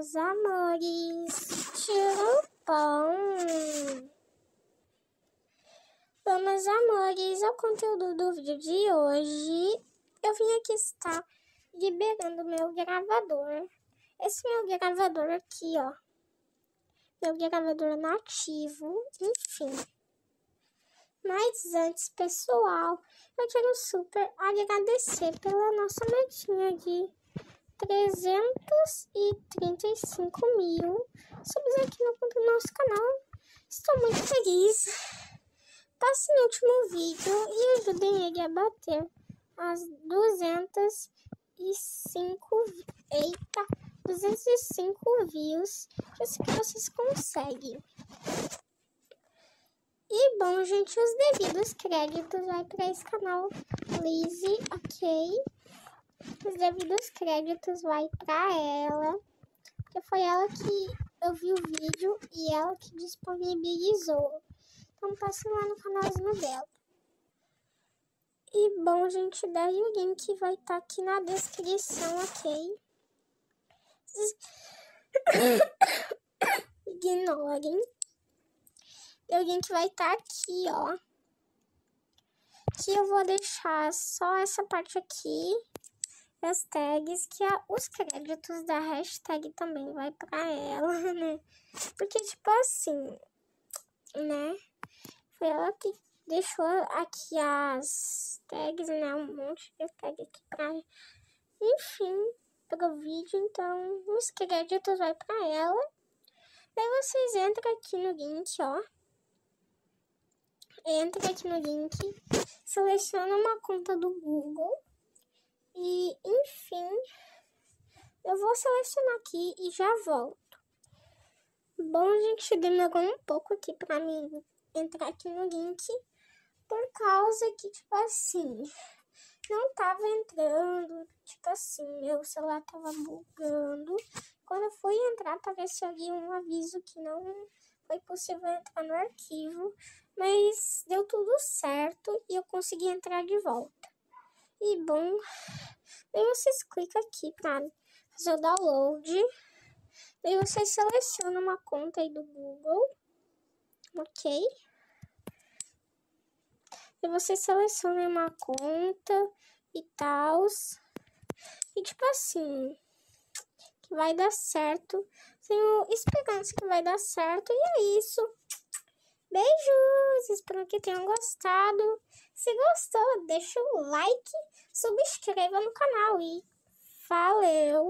meus amores, tudo bom? Bom, meus amores, o conteúdo do vídeo de hoje, eu vim aqui estar liberando meu gravador. Esse meu gravador aqui, ó, meu gravador nativo, enfim. Mas antes, pessoal, eu quero super agradecer pela nossa metinha de 335 mil subs aqui no nosso canal. Estou muito feliz. Passe no último vídeo e ajudem ele a bater as 205 views. Eu sei que vocês conseguem. E bom, gente, os devidos créditos vai para esse canal Lizzy, ok? Os devidos créditos vai para ela, porque foi ela que eu vi o vídeo e ela que disponibilizou. Então passe lá no canalzinho dela. E bom, gente, daí o link vai estar aqui na descrição, ok? Ignorem. O link vai estar aqui, ó. Que eu vou deixar só essa parte aqui, as tags, que os créditos da hashtag também vai pra ela, né? Porque, tipo assim, né? Foi ela que deixou aqui as tags, né? Um monte de tag aqui pra... Enfim, pro vídeo, então os créditos vai pra ela. Daí vocês entram aqui no link, ó. Entra aqui no link, seleciona uma conta do Google e, enfim, eu vou selecionar aqui e já volto. Bom, gente, demorou um pouco aqui pra mim entrar aqui no link, por causa que, tipo assim, não tava entrando, tipo assim, meu celular tava bugando. Quando eu fui entrar, apareceu ali um aviso que não foi possível entrar no arquivo, mas deu tudo certo e eu consegui entrar de volta. E bom, daí vocês clicam aqui para fazer o download. Daí vocês selecionam uma conta aí do Google, ok? E vocês selecionam uma conta e tal. E tipo assim, que vai dar certo. Tenho esperança que vai dar certo. E é isso. Beijos, espero que tenham gostado. Se gostou, deixa o like, subscreva no canal e valeu!